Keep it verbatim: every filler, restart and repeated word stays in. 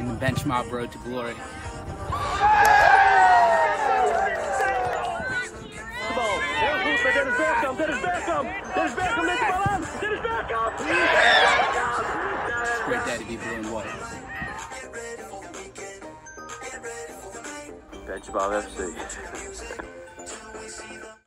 in the bench mob road to glory. Dennis Bergkamp, Dennis Bergkamp, Dennis Bergkamp neemt de bal aan, Dennis Bergkamp! It's a great day to be blue and white. Bench mob F C.